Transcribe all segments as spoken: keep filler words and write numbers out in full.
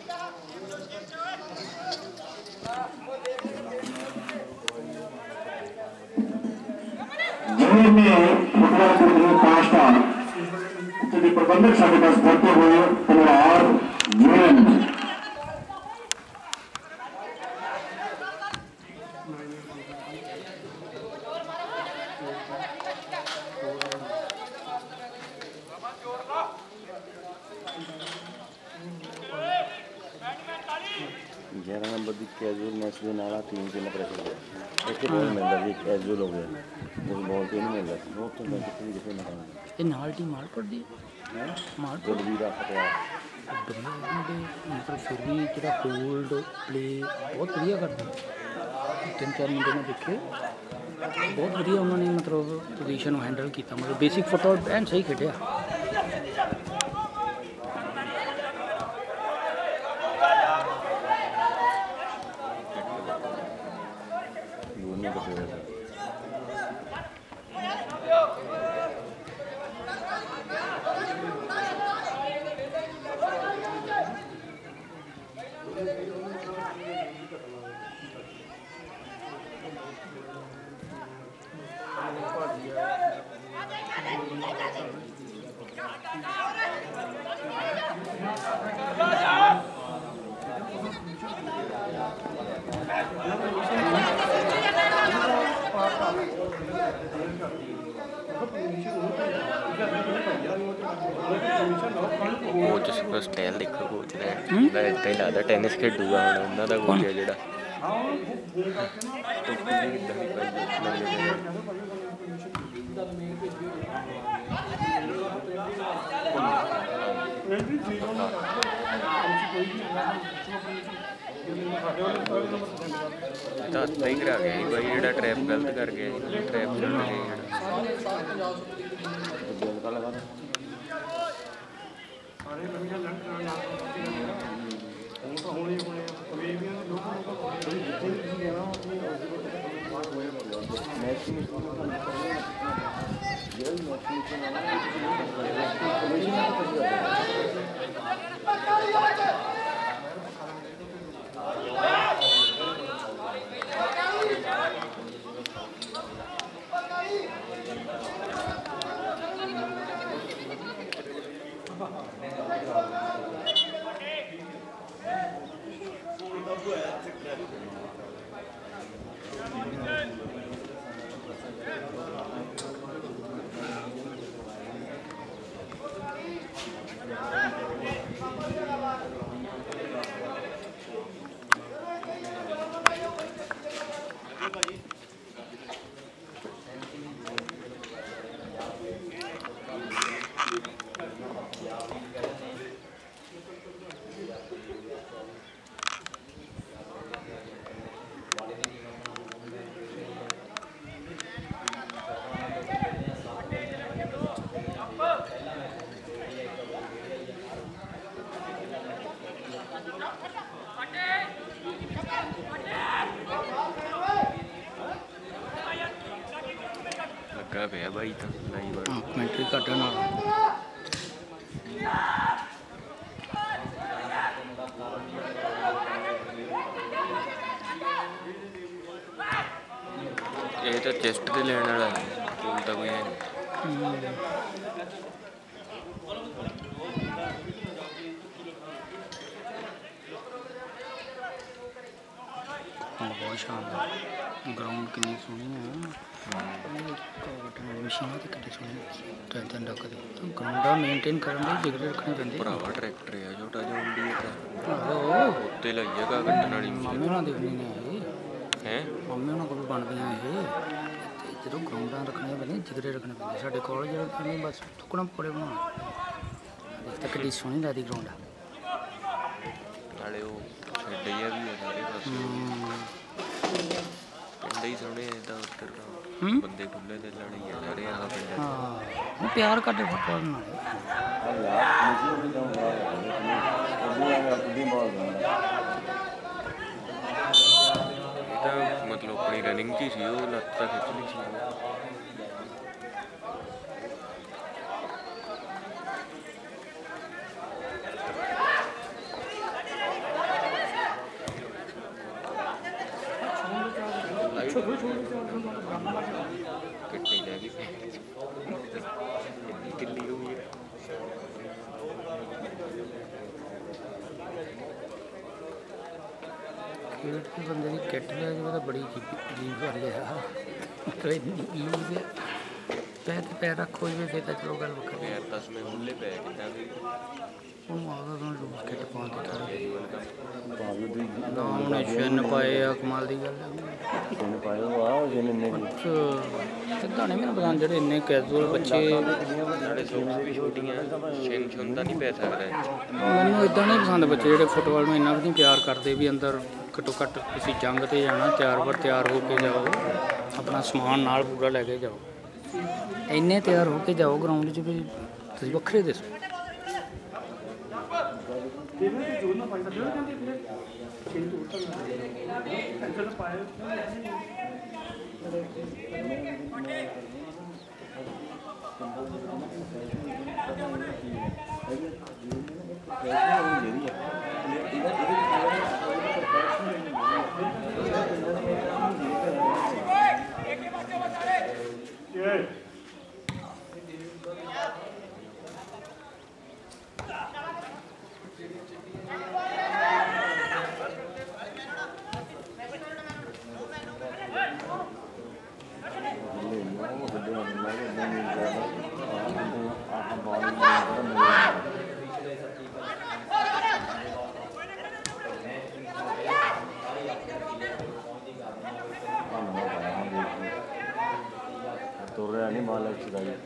प्रबंधक साढ़े पास बढ़ते हुए और ग्यारह नंबर की कैजुअल मैच के नाल टीम के ना प्रेशर एक बॉल मिलता जी कैजुअल हो गया उस बॉल पे नहीं मिलता बहुत तो मैं किसी किसी ना ये नाल टीम मार पड़ दी है मार जो भी रख रहा मतलब फिर भी जो होल्ड प्ले बहुत बढ़िया करते तीन चार मुंडे ने देखे बहुत बढ़िया उन्होंने मतलब पोजीशन हैंडल किया मतलब बेसिक फुटबॉल एंड सही खेलिया कोच स्टाइल देखो कोच का इतना ही लगता टेनिस खेडूगा हम उन्होंने कोच है जोड़ा तो हत्था ही करा गया भाई जो ट्रैप गलत कर गया ट्रैप चढ़ गया लगा पे भाई तो नहीं बड़ा कमेंट्री कटना ये तो चेस्ट से लेने वाला है तो कोई है बहुत शानदार ग्राउंड कितनी सोहनी है मशीन तो कितनी सोहनी टेंशन रखते ग्राउंड मेनटेन करने जिगरे रखने पैंदे भरावा ट्रैक्टर है छोटा जो उंडी आहो उत्ते लाइएगा कट्टन वाली मामे ना देखनी है हैं मामे ना कोई बनदियां ये जो ग्राउंड रखने पैंदे जिगरे रखने पैंदे साडे कॉलेज में बस टुकड़ा पड़े बना देख तक कितनी सोहनी लगदी ग्राउंड नाले वो छड्डिया भी है सारे पासे पिंड ही सोहने इदा उधर बंदे खुले ते लड़ी है सारे आ पिंड हां प्यार करते फुटबॉल नाल तो मतलब अपनी रनिंग की सी वो लत्त तक खिंच ली सी ਕਿੱਟੀ ਲੈ ਗਈ ਦਿੱਲੀ ਹੋ ਗਈ ਖੇਡ ਕੇ ਬੰਦੇ ਦੀ ਕਿੱਟ ਲੈ ਜਾਵੇ ਤਾਂ ਬੜੀ ਅਜੀਬ ਗੱਲ ਹੈ। ਮਤਲਬ ਇੰਨੀ ਲੂਜ਼ ਹੈ, ਪੈਰ ਤੇ ਪੈਰ ਰੱਖੋ ਜਿਵੇਂ ਫਿਰ ਤਾਂ ਚਲੋ ਗੱਲ ਵੱਖਰੀ। ਪੈਰ ਤਾਂ ਸਮੇਂ ਹੁੱਲੇ ਪੈ ਕਿੱਦਾਂ ਵੀ ਉਹਨੂੰ ਆਦਾ ਤਾਂ ਲੂਜ਼ ਕਿੱਟ ਪਾ ਕੇ ਭਾਵੇਂ ਦੀ ਨਾ ਉਹਨੇ ਛਿੰਨ ਪਾਏ ਆ, ਕਮਾਲ ਦੀ ਗੱਲ ਹੈ। ਛਿੰਨ ਪਾਏ ਉਹ ਆ ਜਿੰਨੇ ਨੇ ਸਿੱਧਾ ਨਹੀਂ ਮੈਨੂੰ ਪਤਾ ਜਿਹੜੇ ਇੰਨੇ ਕੈਜੂਅਲ ਬੱਚੇ ਨਾਲੇ ਸੋਕਸ ਵੀ ਛੋਟੀਆਂ ਛਿੰਨ ਛੁੰਨ ਤਾਂ ਨਹੀਂ ਪੈ ਸਕਦਾ। ਮੈਨੂੰ ਇੱਦਾਂ ਨਹੀਂ ਪਸੰਦ ਬੱਚੇ ਜਿਹੜੇ ਫੁੱਟਬਾਲ ਨੂੰ ਇੰਨਾ ਵੀ ਨਹੀਂ ਪਿਆਰ ਕਰਦੇ ਵੀ ਅੰਦਰ ਘੱਟੋ ਘੱਟ ਤੁਸੀਂ ਜੰਗ 'ਤੇ ਜਾਣਾ, ਤਿਆਰ ਬਰ ਤਿਆਰ ਹੋ ਕੇ ਜਾਓ, ਆਪਣਾ ਸਮਾਨ ਨਾਲ ਪੂਰਾ ਲੈ ਕੇ ਜਾਓ। ਇੰਨੇ ਤਿਆਰ ਹੋ ਕੇ ਜਾਓ ਗਰਾਊਂਡ 'ਚ ਵੀ ਤੁਸੀਂ ਵੱਖਰੇ ਦਿਸੋ। ਤੁਰ ਰਿਹਾ ਨਹੀਂ ਮਾਲ ਦਾ ਜੀ।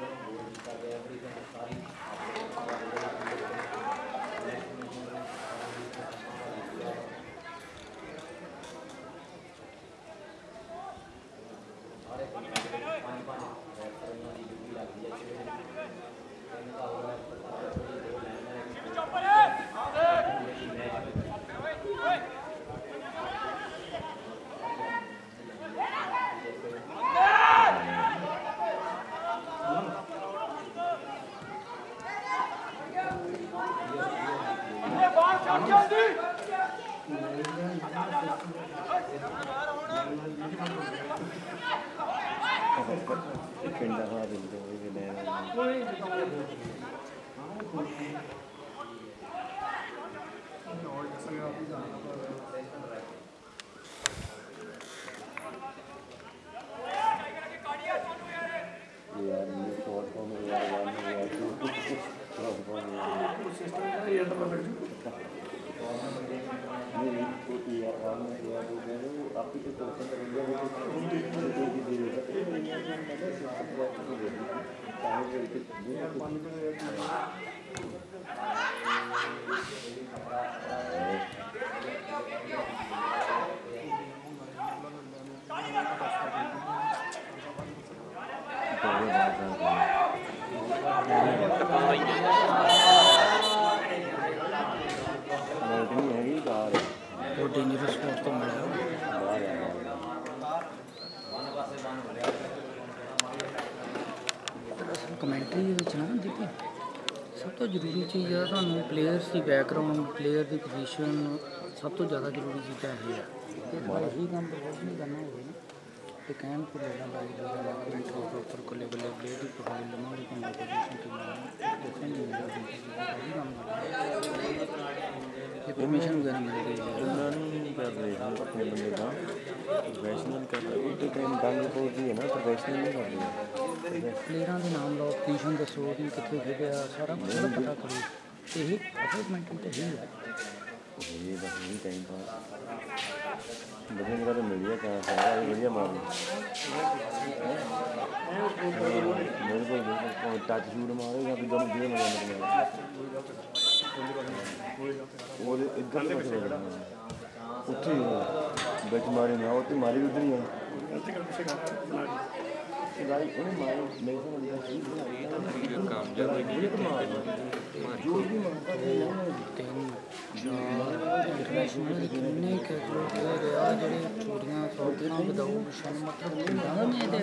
ਪਿੰਡਾਂ ਦਾ ਦਿੰਦੇ ਹੋਏ ਨੇ ਯਾਰ ਇਹ ਸ਼ਾਰਟ ਫਾਰਮ ਯਾਰ ਵਾਲਾ ਯਾਰ ਸ਼ਾਰਟ ਫਾਰਮ ਸਿਸਟਮ ਦਾ ਯਾਰ ਤਾਂ ਬੈਠ ਨਹੀਂ ਕੋਈ ਯਾਰ ਵਾਲਾ ਯਾਰ ਉਹ ਆਪੀ ਤੇ ਕੋਸ਼ਿਸ਼ ਕरेंगे वो की दे ਉਹ ਡੇਂਜਰਸ ਸਪੋਰਟ ਤੋਂ ਮਿਲਿਆ ਦਰਅਸਲ ਕਮੈਂਟਰੀ ਦੇ ਵਿੱਚ ਨਾ ਦੇਖੀ ਸਭ ਤੋਂ ਜ਼ਰੂਰੀ ਚੀਜ਼ ਆ ਤੁਹਾਨੂੰ ਪਲੇਅਰਸ ਦੀ ਬੈਕਗਰਾਊਂਡ, ਪਲੇਅਰ ਦੀ ਪੋਜੀਸ਼ਨ, ਸਭ ਤੋਂ ਜ਼ਿਆਦਾ ਜ਼ਰੂਰੀ ਚੀਜ਼ਾਂ ਇਹ ਆ। ਇਹ ਤਾਂ ਇਹੀ ਕੰਮ ਪ੍ਰੋਫੈਸ਼ਨਲੀ ਕਰਨਾ ਹੋਵੇ ਨਾ ਤੇ ਕਹਿਣ ਤੋਂ ਲੈਣਾ ਲਾਈਕ ਵਗੈਰਾ ਕਮੈਂਟ ਪ੍ਰੋਪਰ ਕੋਲੇ ਬੱਲੇ ਪਲੇਅਰ ਦੀ ਪ੍ਰੋਫਾਈਲ ਲਵਾਂਗੇ ਤੁਹਾਨੂੰ ਪੋਜੀਸ਼ਨ ਕਿਵੇਂ ਦੇਖਣ ਨੂੰ ਇਹੀ ਕੰਮ ਇਨਫੋਰਮੇਸ਼ਨ ਵਗੈਰਾ ਮਿਲ ਗਈ ਉਹਨਾਂ ਨੂੰ ਕਰ ਰਹੇ ਹਾਂ ਆਪਣੇ ਬੰਦੇ ਦਾ ਪ੍ਰੋਫੈਸ਼ਨਲ ਕਰ ਰਹੇ ਉਹਦੇ ਟਾਈਮ ਗੱਲ ਹੋਦੀ ਹੈ ਨਾ ਪ੍ਰੋਫੈਸ਼ਨਲ ਨਹੀਂ ਕਰਦੇ ਪਲੇਅਰਾਂ ਦੇ ਨਾਮ ਲਓ, ਪੋਜੀਸ਼ਨ ਦੱਸੋ ਕਿ ਕਿੱਥੇ ਖੇਡਿਆ, ਸਾਰਾ ਕੁਝ ਪਤਾ ਕਰੋ। ਇਹ ਅਸੈਸਮੈਂਟ ਤਾਂ ਹੀ ਹੈ ਇਹ ਬਸ ਨਹੀਂ ਟਾਈਮ ਪਾਸ ਵਧੀਆ ਜਗ੍ਹਾ ਤੇ ਮਿਲ ਗਿਆ ਚਾਂਸ ਹੈ ਇਹ ਵਧੀਆ ਮਾਰ ਮੇਰੇ ਕੋਲ ਬਿਲਕੁਲ ਟੱਚ ਸ਼ੂਟ ਮਾਰੇਗਾ ਵੀ ਦੋਨੋਂ ਜਿਹੜੇ ਮਾਰਨੇ ਉਹਦੇ ਇੱਧਰ ਦੇ ਪਾਸੇ ਉੱਥੇ ਵਿੱਚ ਮਾਰੀ ਨਾ ਉੱਥੇ ਮਾਰੀ ਉਧਰ ਹੀ ਆ ਗਾਈ ਉਹਨੇ ਮਾਰੀ ਮੇਰੇ ਕੋਲ ਲਿਆ ਸੀ ਕੰਮ ਜਾਂ ਜੋ ਵੀ ਮਾਰਦਾ ਤਿੰਨ ਚਾਰ ਇੰਟਰਨੈਸ਼ਨਲ ਕਿੰਨੇ ਕੈਟਲੋ ਪਲੇਅਰ ਆ ਜਿਹੜੇ ਛੋਟੀਆਂ ਸੌਦੀਆਂ ਵਿਦਾਊਟ ਸ਼ਨ ਮਤਲਬ ਕਿੰਨਾ ਨੇ ਇਹਦੇ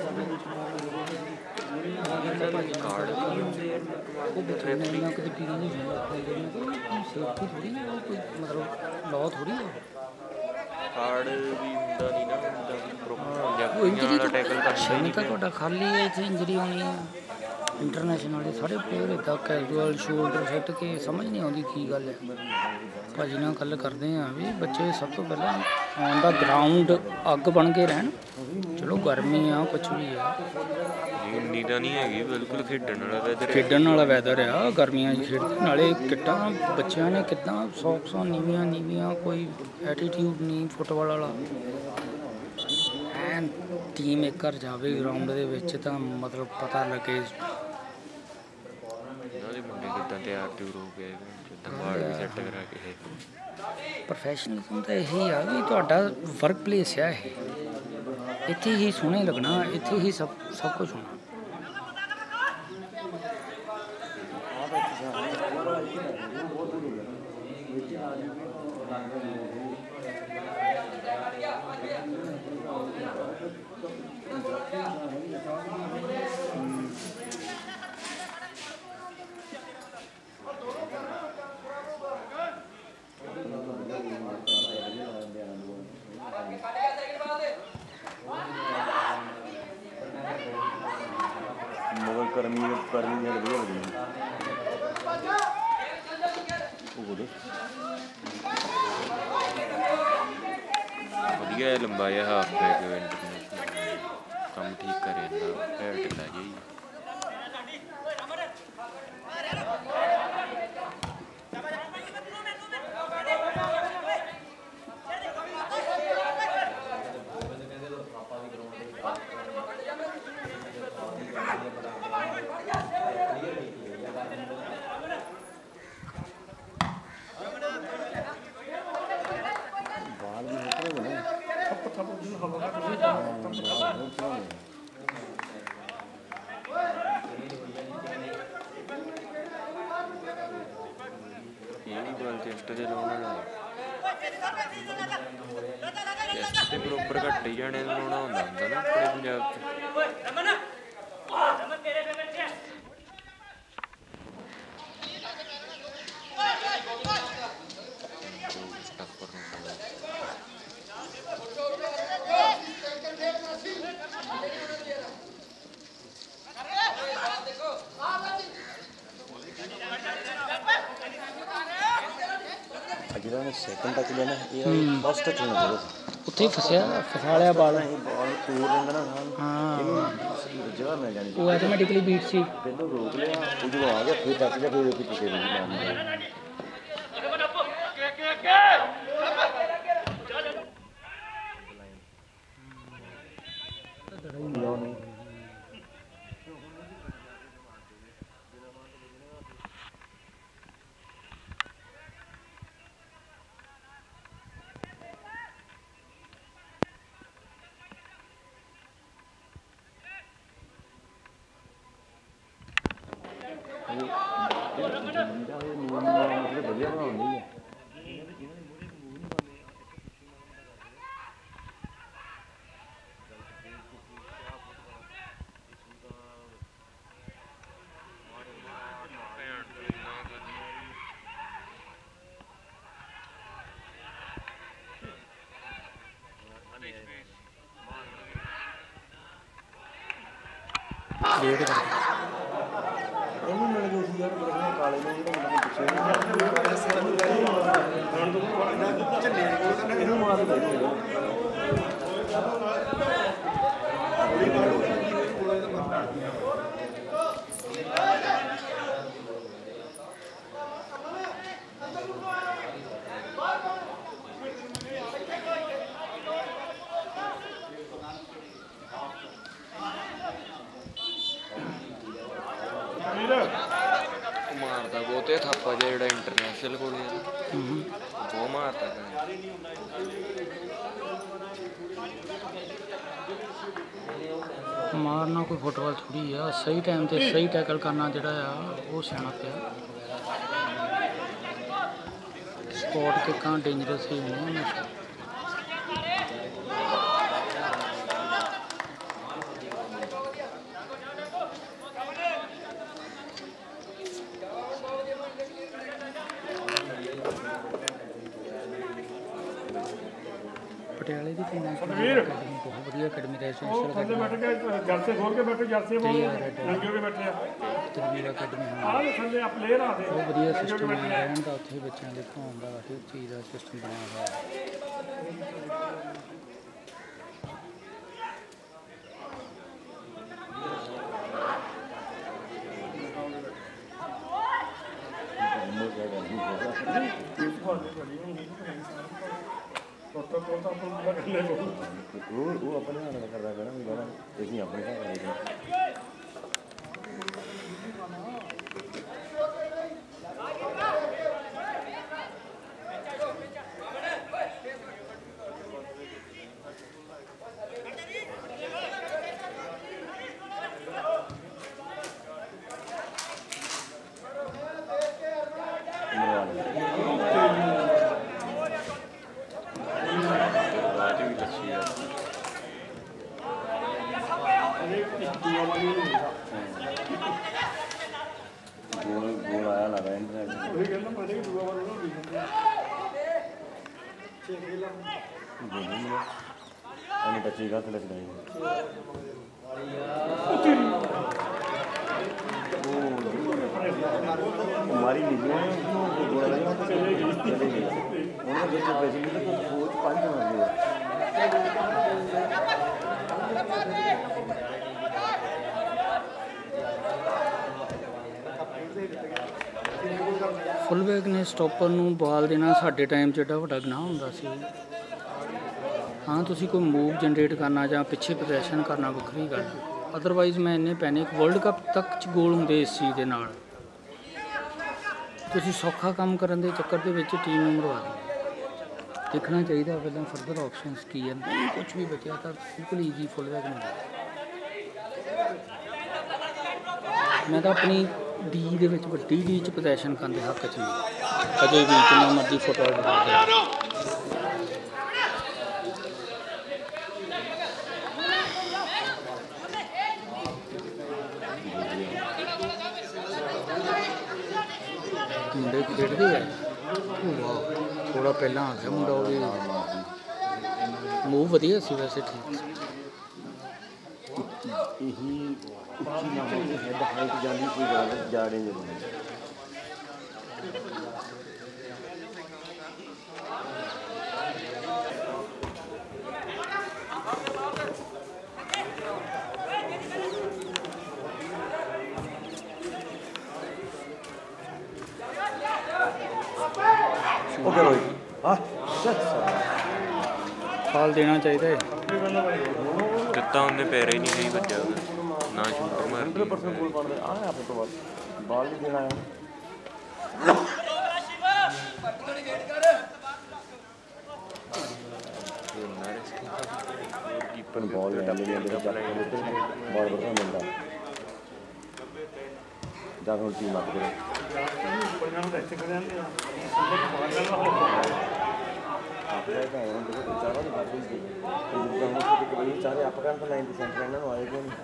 ਕਾਰਡ ਉਹ ਬੱਚੇ ਨੇ ਇੰਨਾ ਕਦੇ ਪੀਣਾ ਨਹੀਂ ਹੁੰਦਾ ਸੇਫਟੀ ਥੋੜੀ ਕੋਈ ਮਤਲਬ ਲਾਅ ਥੋੜੀ ਆ ਕਾਰਡ ਵੀ ਹੁੰਦਾ ਨਹੀਂ ਨਾ ਹੁੰਦਾ ਪ੍ਰੋਪਰ ਇੰਜਰੀ ਸ਼ਮੀ ਤਾਂ ਤੁਹਾਡਾ ਖਾਲੀ ਹੈ, ਇੱਥੇ ਇੰਜਰੀ ਹੋਣੀ ਹੈ। ਇੰਟਰਨੈਸ਼ਨਲ ਦੇ ਸਾਰੇ ਪਲੇਅਰ ਇੱਦਾਂ ਕੈਜੂਅਲ ਸ਼ੋਲਡਰ ਸਿੱਟ ਕੇ ਸਮਝ ਨਹੀਂ ਆਉਂਦੀ ਕੀ ਗੱਲ ਹੈ। ਭਾਜੀ ਨਾਲ ਗੱਲ ਕਰਦੇ ਹਾਂ ਵੀ ਬੱਚੇ ਸਭ ਤੋਂ ਪਹਿਲਾਂ ਔਨ ਦਾ ਗਰਾਊਂਡ ਅੱਗ ਬਣ ਕੇ ਰਹਿਣ। ਚਲੋ ਗਰਮੀ ਆ ਕੁਛ ਵੀ ਆ, ਇੰਨੀ ਤਾਂ ਨਹੀਂ ਹੈਗੀ, ਬਿਲਕੁਲ ਖੇਡਣ ਵਾਲਾ ਵੈਦਰ ਖੇਡਣ ਵਾਲਾ ਵੈਦਰ ਆ। ਗਰਮੀਆਂ 'ਚ ਖੇਡਣ ਨਾਲੇ ਕਿੱਦਾਂ ਬੱਚਿਆਂ ਨੇ ਕਿੱਦਾਂ ਸੌਕਸਾਂ ਨੀਵੀਆਂ ਨੀਵੀਆਂ, ਕੋਈ ਐਟੀਟਿਊਡ ਨਹੀਂ ਫੁੱਟਬਾਲ ਵਾਲਾ। ਐਨ ਟੀਮ ਇੱਕ ਘਰ ਜਾਵੇ ਗਰਾਊਂਡ ਦੇ ਵਿੱਚ ਤਾਂ ਮਤਲਬ ਪਤਾ ਲੱਗੇ ਮੁੰਡੇ ਕਿੱਦਾਂ ਤਿਆਰ ਤਿਉਰ ਹੋ ਗਏ, ਜਿੱਦਾਂ ਵਾਲ ਵੀ ਸੈੱਟ ਕਰਾ ਕੇ। ਪ੍ਰੋਫੈਸ਼ਨਲਿਜ਼ਮ ਤਾਂ ਇਹੀ ਆ ਵੀ ਤੁਹਾਡਾ ਵਰਕ ਪਲੇਸ ਆ, ਇਹ ਇੱਥੇ ਹੀ ਸੋਹਣੇ ਲੱਗਣਾ, ਇੱਥੇ ਹੀ ਸਭ ਸਭ ਕੁਝ ਹੋਣਾ। ਮਗਰ ਕਰਮੀ ਕਰਮੀ ਜਿਹੜੀ ਵਧੀਆ ਲੱਗਦੀ ਉਹ ਵਧੀਆ ਲੰਬਾ ਜਿਹਾ ਹਾਫ ਬੈਕ ਇੰਟਰਨੈਸ਼ਨਲ ਕੰਮ ਠੀਕ ਕਰੇ ਜਾਂਦਾ, ਪੈਰ ਢਿੱਲਾ ਜਿਹਾ ਹੀ। ਇਹਦੀ ਬਾਲ ਚੈਸਟ ਦੇ ਲਾਉਣ ਵਾਲਾ ਚੈਸਟ ਤੇ ਬਰੋਬਰ ਘੱਟ ਹੀ ਜਾਣੇ ਨੂੰ ਲਾਉਣਾ ਹੁੰਦਾ ਹੁੰਦਾ ਨਾ ਆਪਣੇ ਪੰਜਾਬ 'ਚ। ਜਿਹੜਾ ਨੇ ਸੈਕਿੰਡ ਟੱਚ ਲਿਆ ਨਾ, ਇਹ ਫਸਟ ਟੱਚ ਹੋਣਾ ਚਾਹੀਦਾ ਸੀ। ਉੱਥੇ ਹੀ ਫਸਿਆ ਫਸਾ ਲਿਆ ਬਾਲ। ਇਹ ਬਾਲ ਤੋੜ ਲੈਂਦਾ ਨਾ, ਹਾਂ ਇਹਨੂੰ ਜਗ੍ਹਾ ਮਿਲ ਜਾਣੀ ਸੀ। ਉਹ ਆਟੋਮੈਟਿਕਲੀ ਬੀਟ ਸੀ। ਪਹਿਲਾਂ ਰੋਕ ਲਿਆ, ਉਹ ਜਦੋਂ ਆ ਗਿਆ ਫਿਰ ਟੱਚ ਲਿਆ, ਫਿਰ ਉਹਦੀ ਪਿੱਛੇ ਵੀ ਲਾਉਣ ਲੱਗਾ। ਵਧੀਆ ਬਣਾਉਂਦੀ ਹੈ। ਡੇਢ ਕਰ ਇਹਨੂੰ ਮਿਲ ਗਏ ਸੀ ਯਾਰ, ਬੜੇ ਕਾਲੇ ਨੂੰ ਜਿਹੜਾ ਮੁੰਡਾ ਪਿੱਛੇ ਇਹਨੂੰ ਮਾਰ ਦੇ ਮਾਰਦਾ ਬਹੁਤ ਇਹ ਥਾਪਾ ਜਿਹਾ ਜਿਹੜਾ ਇੰਟਰਨੈਸ਼ਨਲ ਕੋਲ ਬਹੁਤ ਮਾਰਦਾ। ਮਾਰਨਾ ਕੋਈ ਫੁੱਟਬਾਲ ਥੋੜੀ ਆ, ਸਹੀ ਟਾਈਮ ਤੇ ਸਹੀ ਟੈਕਲ ਕਰਨਾ ਜਿਹੜਾ ਆ ਉਹ ਸਿਆਣਾ ਪਿਆ। ਸਪੋਰਟ ਕਿੱਕਾਂ ਡੇਂਜਰਸ ਹੀ ਹੁੰਦੀਆਂ ਹਮੇਸ਼ਾ। ਪਟਿਆਲੇ ਦੀ ਟੀਮ ਅਕੈਡਮੀ ਬਹੁਤ ਵਧੀਆ ਅਕੈਡਮੀ ਰੈਜ਼ੀਡੈਂਸ਼ੀਅਲ ਥੱਲੇ ਬੈਠ ਕੇ ਜਰਸੇ ਖੋਲ ਕੇ ਬੈਠੇ ਜਰਸੇ ਲੰਗੇ ਹੋ ਕੇ ਬੈਠੇ ਆ ਤਨਵੀਰ ਅਕੈਡਮੀ ਆਹ ਥੱਲੇ ਆ ਪਲੇਅਰ ਆ ਦੇ ਬਹੁਤ ਵਧੀਆ ਸਿਸਟਮ ਹੈ ਰਹਿਣ ਦਾ ਉੱਥੇ ਬੱਚਿਆਂ ਦੇ ਖਾਣ ਦਾ ਹਰ ਚੀਜ਼ ਦਾ ਸਿਸਟਮ ਬਣਿਆ ਹੋਇਆ ਹੈ वो अपने हाथ में कर रहा है ना भी बना देखिए अपने हाथ में बच्ची का लग रही हमारी निजी ਫੁੱਲ ਬੈਕ ਨੇ ਸਟੋਪਰ ਨੂੰ ਬਾਲ ਦੇਣਾ ਸਾਡੇ ਟਾਈਮ 'ਚ ਏਡਾ ਵੱਡਾ ਗੁਨਾਹ ਹੁੰਦਾ ਸੀ। ਹਾਂ ਤੁਸੀਂ ਕੋਈ ਮੂਵ ਜਨਰੇਟ ਕਰਨਾ ਜਾਂ ਪਿੱਛੇ ਪ੍ਰੋਜੈਕਸ਼ਨ ਕਰਨਾ ਵੱਖਰੀ ਗੱਲ, ਅਦਰਵਾਈਜ਼ ਮੈਂ ਇੰਨੇ ਪੈਨਿਕ ਵਰਲਡ ਕੱਪ ਤੱਕ 'ਚ ਗੋਲ ਹੁੰਦੇ ਇਸ ਚੀਜ਼ ਦੇ ਨਾਲ। ਤੁਸੀਂ ਸੌਖਾ ਕੰਮ ਕਰਨ ਦੇ ਚੱਕਰ ਦੇ ਵਿੱਚ ਟੀਮ ਨੂੰ ਮਰਵਾ ਦਿਓ। ਦੇਖਣਾ ਚਾਹੀਦਾ ਪਹਿਲਾਂ ਫਰਦਰ ਆਪਸ਼ਨਸ ਕੀ ਹਨ, ਨਹੀਂ ਕੁਛ ਵੀ ਬਚਿਆ ਤਾਂ ਬਿਲਕੁਲ ਈਜ਼ੀ ਫੁੱਲ ਬੈਕ ਮਿਲਦਾ। ਮੈਂ ਤਾਂ ਆਪਣੀ ਡੀ ਦੇ ਵਿੱਚ ਵੱਡੀ ਡੀ 'ਚ ਪੋਜੈਸ਼ਨ ਕਰਨ ਦੇ ਹੱਕ 'ਚ ਨਹੀਂ, ਅਜੇ ਵੀ ਜਿੰਨਾ ਮਰਜ਼ੀ ਫੁੱਟਬਾਲ ਖੇਡਦਾ। ਮੁੰਡੇ ਖੇਡਦੇ ਆ ਥੋੜਾ ਪਹਿਲਾਂ ਆ ਗਿਆ ਮੁੰਡਾ, ਉਹ ਵੀ ਮੂਵ ਵਧੀਆ ਸੀ ਵੈਸੇ, ਠੀਕ ਸੀ। ਇਹੀ ਉੱਚੀ ਨਾ ਹੋ ਕੇ ਹੈਡ ਹਾਈਟ ਜਾਂਦੀ ਕੋਈ ਗੱਲ ਜਾੜੇ ਨਹੀਂ ਬਣਦੀ। ओके रोहित, हाँ फाल देना चाहिए ਦਿੱਤਾ ਉਹਨੇ ਪੈਰ ਹੀ ਨਹੀਂ ਸਹੀ ਵੱਜਿਆ ਨਾ ਸ਼ੂਟਰ ਮਾਰ हंड्रेड परसेंट गोल पाने आ आप तो बस बॉल नहीं देना है। कीपर बॉल है मेरे अंदर जाके बॉल बढ़ता मिलता जाकर टीम मत करो चाहे आप तो नाइनटी सेंटर इन्होंने आएगा नहीं।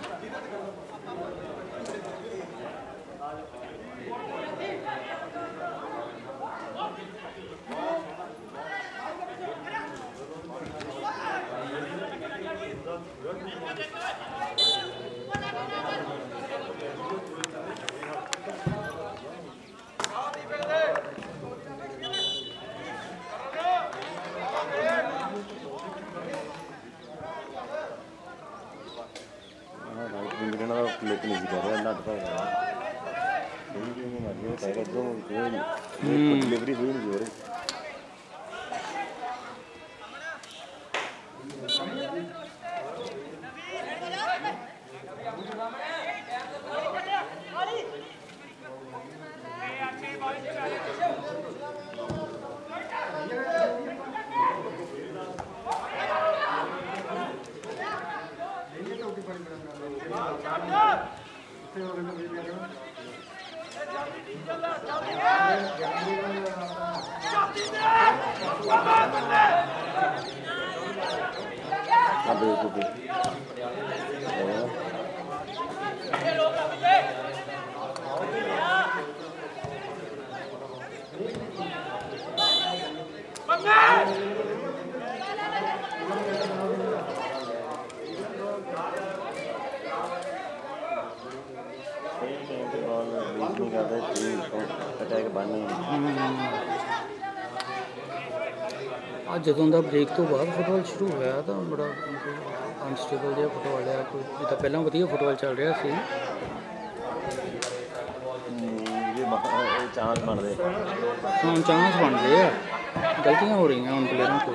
लेकिन नहीं कर रहा ना तो डिलीवरी हुई नहीं हो रही। ਆ ਜਦੋਂ ਦਾ ਬ੍ਰੇਕ ਤੋਂ ਬਾਅਦ ਫੁੱਟਬਾਲ ਸ਼ੁਰੂ ਹੋਇਆ ਤਾਂ ਬੜਾ ਅਨਸਟੇਬਲ ਜਿਹਾ ਫੁੱਟਬਾਲ ਆ, ਕੋਈ ਜਿੱਦਾਂ ਪਹਿਲਾਂ ਵਧੀਆ ਫੁੱਟਬਾਲ ਚੱਲ ਰਿਹਾ ਸੀ। ਇਹ ਚਾਂਸ ਬਣਦੇ ਹਾਂ ਚਾਂਸ ਬਣਦੇ ਆ, ਗਲਤੀਆਂ ਹੋ ਰਹੀਆਂ ਹੁਣ ਪਲੇਅਰਾਂ ਕੋਲ।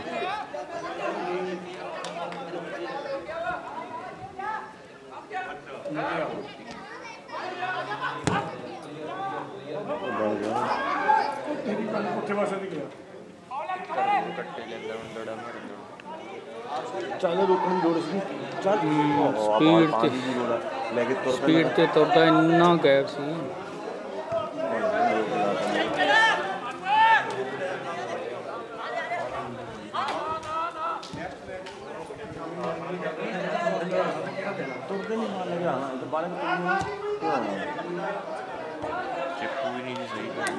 ਉੱਥੇ ਪਾਸੇ ਦੀ ਗਿਆ ਚੱਲ ਰੁਕਣ ਦੀ ਲੋੜ ਸੀ। ਚੱਲ ਸਪੀਡ ਤੇ ਲੈ ਕੇ ਤੁਰ ਸਪੀਡ ਤੇ ਤੁਰਦਾ ਇੰਨਾ ਗੈਪ ਸੀ। ਤੁਰਦੇ ਨਹੀਂ ਮਾਰ ਲੱਗਿਆ ਹਾਂ ਤੇ ਬਾਲੇ ਨੂੰ ਕਿਉਂ ਆਉਣਾ ਚਿੱਪੂ ਵੀ ਨਹੀਂ ਜੀ ਸਹੀ ਕਰ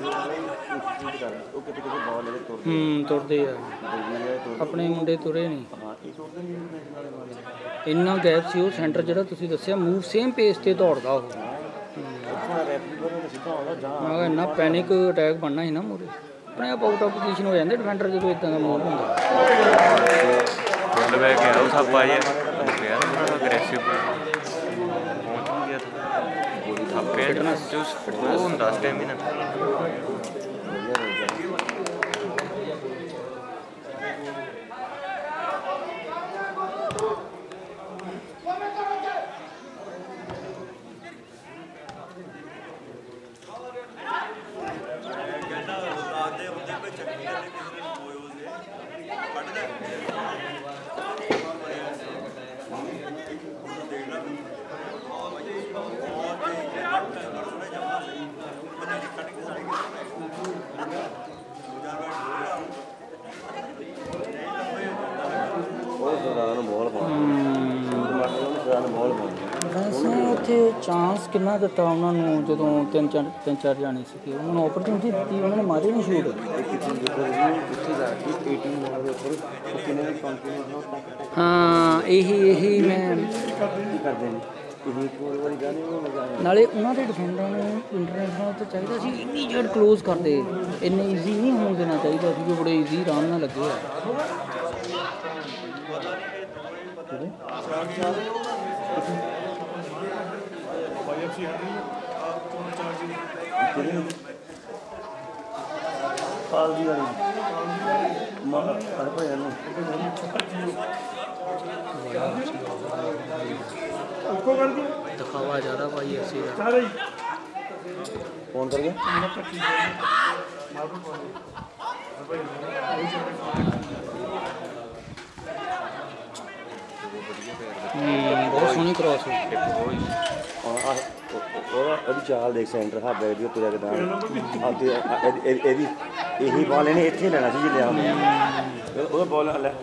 ਉਹ ਕਿਤੇ ਕਿਤੇ ਬਾਲ ਲੈ ਕੇ ਤੁਰਦੇ ਹੂੰ ਤੁਰਦੇ ਆ, ਆਪਣੇ ਮੁੰਡੇ ਤੁਰੇ ਨਹੀਂ। ਹਾਂ ਇਹ ਤੁਰਦੇ ਨਹੀਂ ਨਾਲੇ ਇੰਨਾ ਗੈਪ ਸੀ। ਉਹ ਸੈਂਟਰ ਜਿਹੜਾ ਤੁਸੀਂ ਦੱਸਿਆ ਮੂਵ ਸੇਮ ਪੇਸ ਤੇ ਦੌੜਦਾ ਉਹ। ਉੱਥੋਂ ਰੈਫਰੀ ਕੋਲ ਸਿੱਧਾ ਆਉਂਦਾ ਜਾਂ ਮੈਂ ਕਿਹਾ ਇੰਨਾ ਪੈਨਿਕ ਅਟੈਕ ਬਣਨਾ ਸੀ ਨਾ ਮੂਰੇ, ਆਪਣੇ ਆਪ ਆਊਟ ਆਫ ਪੋਜੀਸ਼ਨ ਹੋ ਜਾਂਦੇ ਡਿਫੈਂਡਰ ਜਦੋਂ ਇਦਾਂ ਦਾ ਮੂਵ ਹੁੰਦਾ। ਫੁੱਲ ਬੈਕ ਗਿਆ ਉਹ ਸਭ ਆ ਯਾਰ ਗਿਆ ਅਗਰੈਸਿਵ ਪਹੁੰਚ ਗਿਆ ਥੱਪੇ ਨਾ ਜੋ ਉਹ ਹੁੰਦਾ ਸਟੈਮਿਨਾ। ਉੱਥੇ ਚਾਂਸ ਕਿੰਨਾ ਦਿੱਤਾ ਉਹਨਾਂ ਨੂੰ ਜਦੋਂ ਤਿੰਨ ਚਾਰ ਤਿੰਨ ਚਾਰ ਜਾਣੇ ਸੀਗੇ, ਉਹਨਾਂ ਨੂੰ ਓਪਰਚੁਨਿਟੀ ਦਿੱਤੀ, ਉਹਨਾਂ ਨੇ ਮਾਰੇ ਨਹੀਂ ਸ਼ੂਟ। ਹਾਂ ਇਹੀ ਇਹੀ ਮੈਂ ਨਾਲੇ ਉਹਨਾਂ ਦੇ ਡਿਫੈਂਡਰਾਂ ਨੂੰ ਇੰਟਰਨੈਸ਼ਨਲ ਤਾਂ ਚਾਹੀਦਾ ਸੀ ਇੰਨੀ ਜੜ ਕਲੋਜ਼ ਕਰਦੇ, ਇੰਨੇ ਈਜ਼ੀ ਨਹੀਂ ਹੋਣ ਦੇਣਾ ਚਾਹੀਦਾ ਸੀ, ਬੜੇ ਈਜ਼ੀ ਆਰਾਮ ਨਾਲ ਲੱਗੇ ਆ। ਪਾਲ ਦੀ ਵਾਲੀ ਮਾਂ ਅਰ ਭਾਇਆ ਨੂੰ ਉੱਕੋ ਕਰ ਦੀ ਦਿਖਾਵਾ ਜ਼ਿਆਦਾ ਭਾਈ ਅਸੀਂ ਦਾ ਸਾਰੇ ਹੀ ਫੋਨ ਕਰ ਗਿਆ ਬਹੁਤ ਸੋਹਣੀ ਕ੍ਰਾਸ ਹੋਈ। ਉਹਦਾ ਇਹਦੀ ਚਾਲ ਦੇਖ ਸੈਂਟਰ ਹਾਫ ਬੈਕ ਦੀ ਤੁਰਿਆ ਕਿਦਾਂ ਆਪਦੀ ਇਹਦੀ ਇਹੀ ਬਾਲ ਇਹਨੇ ਇੱਥੇ ਲੈਣਾ ਸੀ ਜੀ ਲਿਆ ਉਹਦਾ ਬਾਲ ਲੈ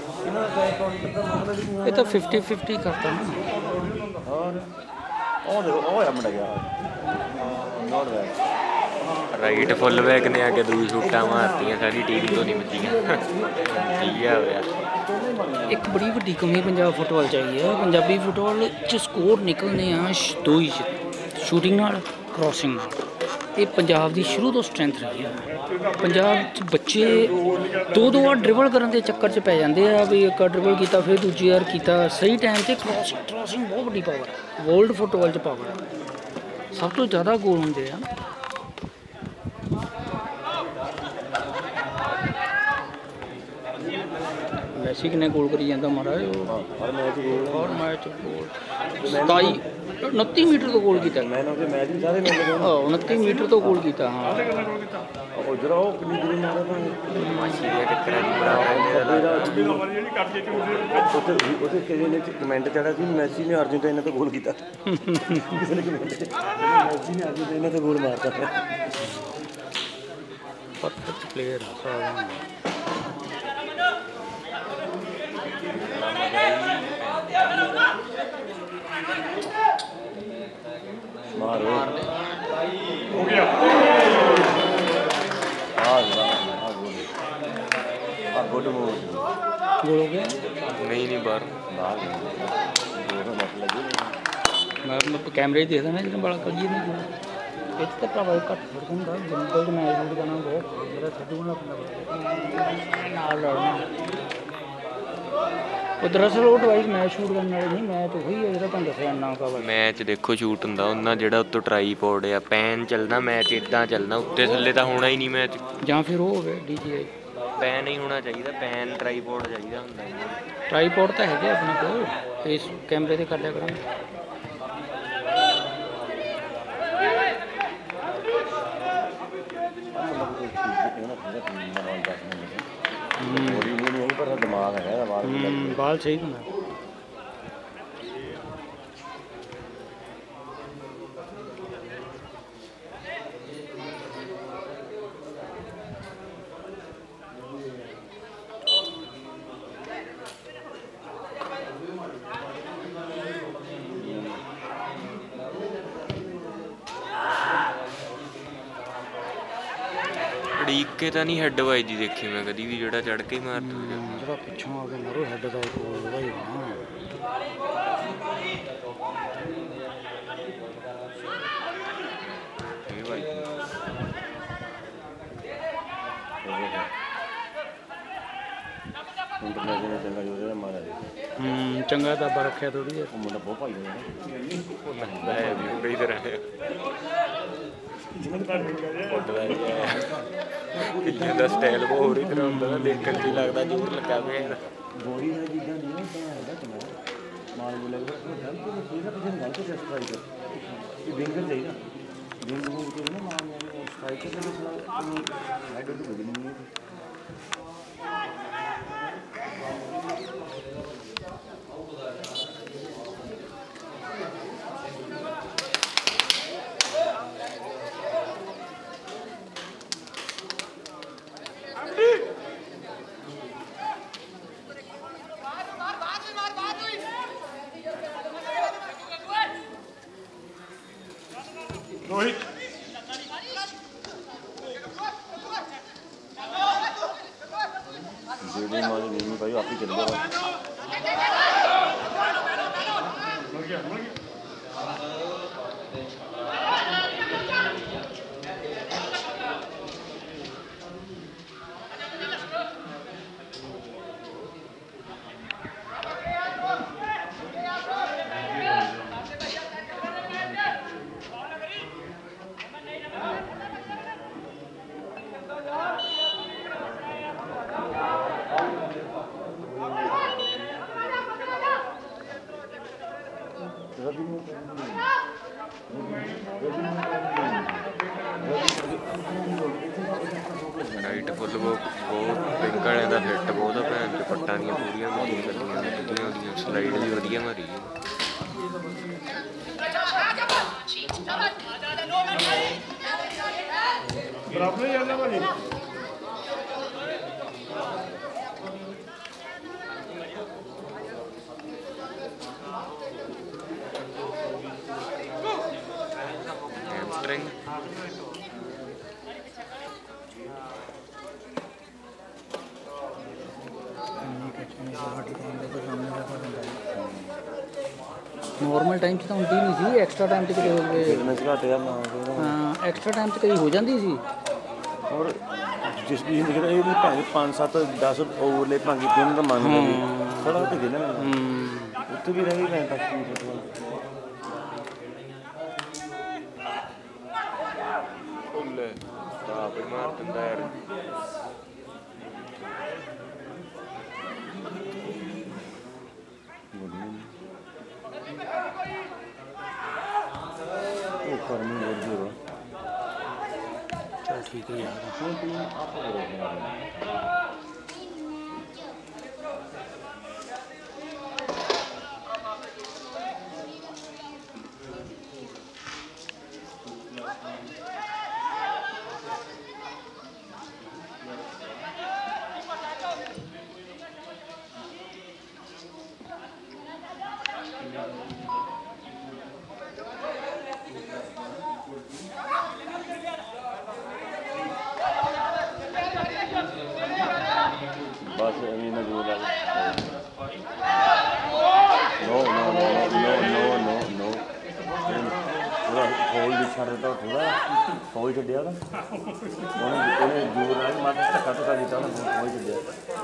ਇਹ ਤਾਂ ਫਿਫਟੀ ਫਿਫਟੀ ਕਰਤਾ ਨਾ। ਹੋਰ ਉਹ ਦੇਖੋ ਉਹ ਆ ਮੁੰਡਾ ਗਿਆ note back right full back ਨੇ ਆ ਕੇ ਦੋ ਸ਼ੂਟਾਂ ਮਾਰਤੀਆਂ, ਸਾਰੀ ਟੀਮ ਤੋਂ ਨਹੀਂ ਬਚੀਆਂ। ਕੀ ਆ ਹੋਇਆ ਇੱਕ ਬੜੀ ਵੱਡੀ ਕਮੀ ਪੰਜਾਬ ਫੁੱਟਬਾਲ 'ਚ ਆਈ ਹੈ। ਪੰਜਾਬੀ ਫੁੱਟਬਾਲ 'ਚ ਸਕੋਰ ਨਿਕਲਦੇ ਆ ਦੋ ਹੀ ਸ਼ੂਟਿੰਗ ਨਾਲ, ਕ੍ਰੋਸਿੰਗ ਨਾਲ। ਇਹ ਪੰਜਾਬ ਦੀ ਸ਼ੁਰੂ ਤੋਂ ਸਟਰੈਂਥ ਰਹੀ ਹੈ। ਪੰਜਾਬ 'ਚ ਬੱਚੇ ਦੋ ਦੋ ਵਾਰ ਡਰਿਬਲ ਕਰਨ ਦੇ ਚੱਕਰ 'ਚ ਪੈ ਜਾਂਦੇ ਆ ਵੀ ਇੱਕ ਡਰਿਬਲ ਕੀਤਾ ਫਿਰ ਦੂਜੀ ਵਾਰ ਕੀਤਾ, ਸਹੀ ਟਾਈਮ 'ਤੇ ਕ੍ਰੋਸਿੰਗ ਕ੍ਰੋਸਿੰਗ ਬਹੁਤ ਵੱਡੀ ਪਾਵਰ ਹੈ। ਵਰਲਡ ਫੁੱਟਬਾਲ 'ਚ ਪਾਵਰ ਹੈ, ਸਭ ਤੋਂ ਜ਼ਿਆਦਾ ਗੋਲ ਹੁੰਦੇ ਆ। ਮੈਸੀ ਕਿੰਨੇ ਗੋਲ ਕਰੀ ਜਾਂਦਾ ਮਹਾਰਾਜ, ਹਰ ਮੈਚ ਗੋਲ ਹਰ ਮੈਚ ਗੋਲ ਸਤਾਈ ਉਨੱਤੀ ਮੀਟਰ ਤੋਂ ਗੋਲ ਕੀਤਾ। ਮੈਂ ਉਹਦੇ ਮੈਚ ਵੀ ਸਾਰੇ ਮਿਲ ਗਏ ਹਾਂ ਉਨੱਤੀ ਮੀਟਰ ਤੋਂ ਗੋਲ ਕੀਤਾ। ਹਾਂ ਉਹ ਜਰਾ ਉਹ ਕਿੰਨੀ ਦੂਰ ਮਾਰਿਆ ਤਾਂ ਮਾਸ਼ੀ ਦੇ ਟੱਕਰਾਂ ਦੀ ਬੜਾ ਜਿਹੜੀ ਕੱਟ ਕੇ ਉੱਥੇ ਉੱਥੇ ਕਿਸੇ ਨੇ ਕਮੈਂਟ ਚੜਾ ਸੀ ਮੈਸੀ ਨੇ ਅਰਜਨਟੀਨਾ ਤੋਂ ਗੋਲ ਕੀਤਾ। ਕਿਸੇ ਨੇ ਕਮੈਂਟ ਮੈਸੀ ਨੇ ਅਰਜਨਟੀਨਾ ਤੋਂ ਗੋਲ ਮਾਰਤਾ। ਪਰਫੈਕਟ ਪਲੇਅਰ ਸਾਰਾ ਮਾਰ ਹੋ ਗਿਆ। ਆ ਗਿਆ ਆ ਗੋਲ ਆ ਗੋਲ ਮੋਰ ਗੋਲ ਹੋ ਗਿਆ। ਨਹੀਂ ਨਹੀਂ ਬਾਹਰ ਬਾਹਰ ਗੋਲ ਮਤ ਲੱਗੇ ਮੈਂ ਕੈਮਰੇ 'ਚ ਦੇਖਦਾ ਨਾ ਜਦੋਂ ਬੜਾ ਕਰੀਏ ਨਹੀਂ ਗੋਲ ਇਹ 'ਚ ਤਾਂ ਭਰਾਵਾ ਘੱਟ ਫਰਕ ਹੁੰਦਾ ਜਿੰਦਲ 'ਚ ਮੈਚ ਸ਼ੂਟ ਕਰਨਾ ਬਹੁਤ ਮੇਰਾ ਸਿੱਧੂ ਨਾਲ ਨਾਲ ਲੜਨਾ ਉਹ ਦਰਅਸਲ ਉਹ ਡਿਵਾਈਸ ਮੈਚ ਸ਼ੂਟ ਕਰਨ ਵਾਲੇ ਨਹੀਂ ਮੈਚ ਉਹੀ ਹੈ ਜਿਹੜਾ ਤੁਹਾਨੂੰ ਦੱਸਿਆ ਇੰਨਾ ਕਵਰ ਮੈਚ ਦੇਖੋ ਸ਼ੂਟ ਹੁੰਦਾ ਉਹਨਾਂ ਜਿਹੜਾ ਉੱਤੋਂ ਟਰਾਈਪੋਡ ਆ ਪੈਨ ਚੱਲਣਾ ਮੈਚ ਇੱਦਾਂ ਚੱਲਣਾ ਉੱਤੇ ਥੱਲੇ ਤਾਂ ਹੋਣਾ ਹੀ ਨਹੀਂ ਮੈਚ ਜਾਂ ਫਿਰ ਉਹ ਹੋਵੇ ਡੀ ਜੀ ਆਈ ਪੈਨ ਹੀ ਹੋਣਾ ਚਾਹੀਦਾ ਪੈਨ ਟਰਾਈਪੋਡ ਚਾਹੀਦਾ ਹੁੰਦਾ ਟਰਾਈਪੋਡ ਤਾਂ ਹੈਗੇ ਆਪਣੇ ਕੋਲ ਇਸ ਕੈਮਰੇ ਤੇ ਕਰ ਲਿਆ ਕਰਾਂਗੇ ਦਿਮਾਗ ਹੈ ਬਾਲ ਸਹੀ ਹੁੰਦਾ ਉਡੀਕ ਕੇ ਤਾਂ ਨਹੀਂ ਹੈੱਡ ਵੱਜਦੀ ਦੇਖੀ ਮੈਂ ਕਦੀ ਵੀ ਜਿਹੜਾ ਚੜ ਕੇ ਮਾਰ ਜਿਹੜਾ ਪਿੱਛੋਂ ਆ ਕੇ ਮਾਰੋ ਹੈੱਡ ਦਾ ਇੱਕ ਉਹਦਾ ਹੀ ਹੋਣਾ ਇਹ ਭਾਈ ਇੰਟਰਨੈਸ਼ਨਲ ਚੰਗਾ ਜੋ ਮਾਰਿਆ ਹੂੰ ਚੰਗਾ ਦਾਬਾ ਰੱਖਿਆ ਥੋੜੀ ਜਿਹੀ ਉਹ ਮੁੰਡਾ ਬਹੁਤ ਭਾਈ ਹੋਇਆ ਹੈ ਵੀ ਪੂਰੀ ਤਰ੍ਹਾਂ ਹੈ ਕਿੱਲਿਆਂ ਦਾ ਸਟਾਈਲ ਬਹੁਤ ਹੋਰ ਹੀ ਤਰ੍ਹਾਂ ਹੁੰਦਾ ਨਾ ਦੇਖਣ 'ਚ ਹੀ ਲੱਗਦਾ ਜ਼ੋਰ ਲੱਗਾ ਪਿਆ ਬੋਰੀ ਦੀਆਂ ਚੀਜ਼ਾਂ ਨਹੀਂ ਤਾਂ ਹੈਗਾ ਚੰਗਾ ਮਾਲ ਬੋਲੇ ਗਲਤ ਚੀਜ਼ਾਂ ਕਿਸੇ ਨੂੰ ਗਲਤ ਸਟ੍ਰਾਈਕ ਇਹ ਵਿੰਗਰ ਚਾਹੀਦਾ ਵਿੰਗ ਨੂੰ ਕੋਈ ਨਾ ਮਾਲ ਨਹੀਂ ਸਟ੍ਰਾਈਕ ਤੇ ਜਿਹੜਾ ਹੈਡ ਤੋਂ ਬਦਲ ਨਹੀਂ रोहित जेडी मारी नहीं भाई आप ही चल गया मर गया मर गया ਰਾਈਟ ਫੁੱਲ ਬਹੁਤ ਪਿੰਕ ਵਾਲਿਆਂ ਦਾ ਫਿੱਟ ਬਹੁਤ ਆ ਭੈਣ ਚ ਪੱਟਾਂ ਦੀਆਂ ਪੂਰੀਆਂ ਵਧੀਆ ਗੱਲੀਆਂ ਵਧੀਆ ਉਹਦੀਆਂ ਸਲਾਈਡ ਵੀ ਵਧੀਆ ਮਾਰੀ ਹੈ बराबर ही जाना भाई ਹੈਮਸਟਰਿੰਗ ਨੋਰਮਲ ਟਾਈਮ 'ਚ ਤਾਂ ਹੁੰਦੀ ਨਹੀਂ ਸੀ ਐਕਸਟਰਾ ਟਾਈਮ 'ਚ ਕਿਤੇ ਹੋ ਗਏ ਫਿਟਨੈਸ ਘੱਟ ਆ ਨਾ ਹਾਂ ਐਕਸਟਰਾ ਟਾਈਮ 'ਚ ਕਈ ਹੋ ਜਾਂਦੀ ਸੀ ਔਰ ਜਿਸ ਵੀ ਜਿਹੜਾ ਇਹ ਵੀ ਭਾਵੇਂ ਪੰਜ ਸੱਤ ਦਸ ਓਵਰਲੇ ਭਾਂਗੀ ਪਿੰਨ ਦਾ ਮੰਨ ਲਈ ਥੋੜਾ ਤੇ ਦੇ ਨਾ ਉੱਥੇ ਵੀ ਰਹੀ ਮੈਂ ਤੱਕ ਫੁੱਲ ਆਪ ਹੀ ਮਾਰ ਦਿੰਦਾ ਯਾਰ ਉਹ ਕਰਨੀ ਵਧੀਆ ਵਾ ਚਲ ਠੀਕ ਹੈ ਯਾਰ बस अभी ना जोर लगा no no no no no no no पूरा ਫੌਜ ਵਿੱਚ ਛੱਡ ਦਿੱਤਾ ਥੋੜਾ ਫੌਜ ਛੱਡਿਆ ਉਹਦਾ ਉਹਨੇ ਉਹਨੇ ਜੂਰ ਨਾਲ ਮਾਰ ਧੱਕਾ ਧੱਕਾ ਦਿੱਤਾ ਉਹਨੇ ਫੌਜ ਛੱਡਿਆ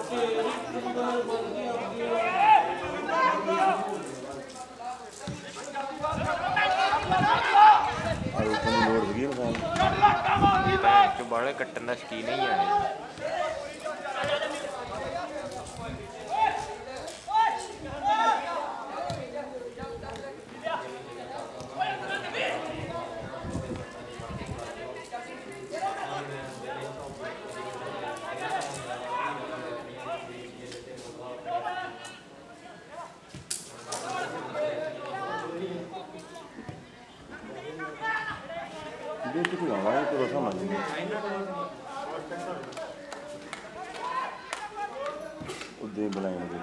ਆਹ ਉੱਪਰ ਨੂੰ ਲੋੜ ਗਈ ਨਾ ਭੈਣ ਚੋਂ ਬਾਹਲੇ ਕੱਟਣ ਦਾ ਸ਼ੌਕੀਨ ਹੀ ਆ देख के तो हमारे तो रसा मान लेंगे उद्दे बनाएंगे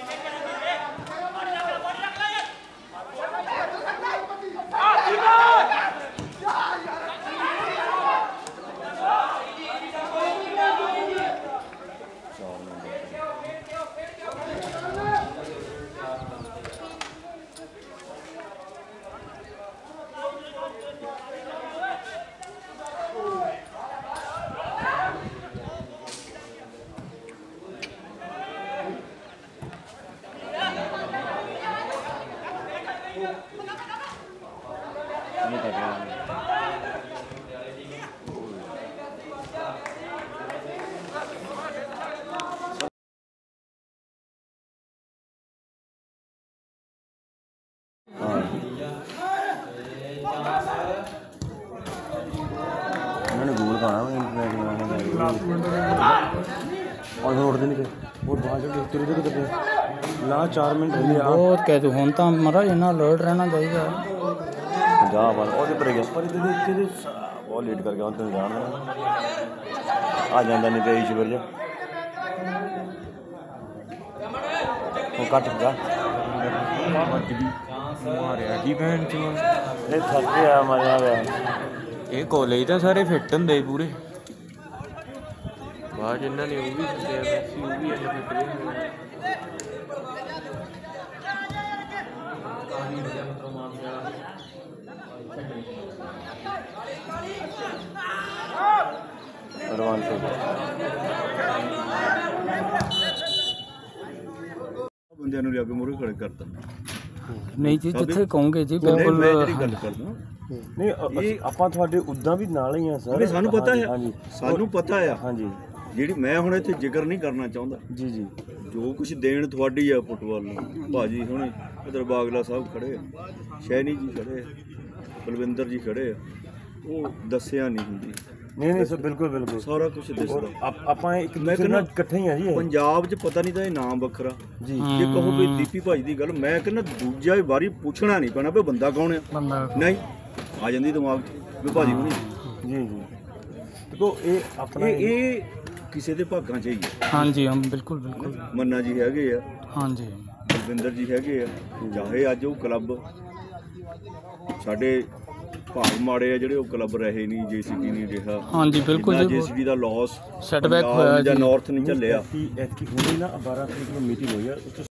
उन्होंने गूगल खाना और उड़ते नहीं और बाहर तुरे तुरे करते ला चार मिनट बहुत कह तू ਹੁਣ ਤਾਂ ਮਹਾਰਾਜ ਇਹਨਾਂ ਅਲਰਟ ਰਹਿਣਾ ਚਾਹੀਦਾ जा बार और पर गया पर इधर इधर बहुत लेट कर गया तुम जान आ जांदा नहीं ते ईश्वर जा वो कट जा ਮਾਰਿਆ ਕੀ ਭੈਣ ਚੋਂ ये थक गया मजा आ गया ਇਹ ਕਾਲਜ ਤਾਂ ਸਾਰੇ ਫਿੱਟ ਹੁੰਦੇ ਸੀ ਪੂਰੇ ਬਾਅਦ 'ਚ ਇਹਨਾਂ ਨੇ ਉਹ ਵੀ ਦੱਸਿਆ ਵੈਸੇ ਉਹ ਵੀ ਇੰਨੇ ਫਿੱਟ ਨਹੀਂ ਹੋਏ रवान से ਬੰਦਿਆਂ ਨੂੰ ਲਿਆ ਕੇ ਮੂਹਰੇ ਖੜੇ ਕਰਤਾ ਨਹੀਂ ਜੀ ਜਿੱਥੇ ਕਹੋਗੇ ਜੀ ਮੈਂ ਬਿਲਕੁਲ ਜਿਹੜੀ ਗੱਲ ਕਰਦਾ ਨਹੀਂ ਇਹ ਆਪਾਂ ਤੁਹਾਡੇ ਉਦਾਂ ਵੀ ਨਾਲ ਹੀ ਆ ਸਰ ਸਾਨੂੰ ਪਤਾ ਹੈ ਹਾਂਜੀ ਸਾਨੂੰ ਪਤਾ ਆ ਹਾਂਜੀ ਜਿਹੜੀ ਮੈਂ ਹੁਣ ਇੱਥੇ ਜ਼ਿਕਰ ਨਹੀਂ ਕਰਨਾ ਚਾਹੁੰਦਾ ਜੀ ਜੀ ਜੋ ਕੁਝ ਦੇਣ ਤੁਹਾਡੀ ਆ ਫੁੱਟਬਾਲ ਨੂੰ ਭਾਜੀ ਹੁਣੇ ਇਧਰ ਬਾਗਲਾ ਸਾਹਿਬ ਖੜੇ ਆ ਸ਼ੈਨੀ ਜੀ ਖੜੇ ਆ ਬਲਵਿੰਦਰ ਜੀ ਖੜੇ ਆ ਉਹ ਦੱਸਿਆ ਨਹੀਂ ਹੁੰਦੀ ਨਹੀਂ ਨਹੀਂ ਸਰ ਬਿਲਕੁਲ ਬਿਲਕੁਲ ਸਾਰਾ ਕੁਝ ਦੱਸਦਾ ਆਪਾਂ ਇੱਕ ਦੂਜੇ ਨਾਲ ਇਕੱਠੇ ਹੀ ਆ ਜੀ ਪੰਜਾਬ 'ਚ ਪਤਾ ਨਹੀਂ ਤਾਂ ਇਹ ਨਾਮ ਵੱਖਰਾ ਜੀ ਜੇ ਕਹੋ ਵੀ ਦੀਪੀ ਭਾਜੀ ਦੀ ਗੱਲ ਮੈਂ ਕਹਿੰਦਾ ਦੂਜਾ ਵਾਰੀ ਪੁੱਛਣਾ ਨਹੀਂ ਪੈਣਾ ਵੀ ਬੰਦਾ ਕੌਣ ਆ ਨਹੀਂ ਆ ਜਾਂਦੀ ਦਿਮਾਗ 'ਚ ਵੀ ਭਾਜੀ ਹੁਣੀ ਜੀ ਜੀ ਦੇਖੋ ਇਹ ਆਪਣਾ ਇਹ ਕਿਸੇ ਦੇ ਭਾਗਾਂ 'ਚ ਹੀ ਹੈ ਹਾਂਜੀ ਹਾਂ ਬਿਲਕੁਲ ਬਿਲਕੁਲ ਮੰਨਾ ਜੀ ਹੈਗੇ ਆ ਹਾਂਜੀ ਬਲਵਿੰਦਰ ਜੀ ਹੈਗੇ ਆ ਚਾਹੇ ਅੱਜ ਉਹ ਕਲੱਬ ਸਾਡੇ ਭਾਗ ਮਾੜੇ ਆ ਜਿਹੜੇ ਉਹ ਕਲੱਬ ਰਹੇ ਨਹੀਂ ਜੇਸੀਬੀ ਨਹੀਂ ਰਿਹਾ ਹਾਂਜੀ ਬਿਲਕੁਲ ਜੀ ਜੇਸੀਬੀ ਦਾ ਲਾਸ ਸੈਟਬੈਕ ਹੋਇਆ ਜਾਂ ਨਾਰਥ ਨਹੀਂ ਚੱਲਿਆ ਐਤਕੀ ਹੋਣੀ ਨਾ ਬਾਰਾਂ ਤਰੀਕ ਨੂੰ ਮੀਟਿੰਗ ਹੋਈ ਆ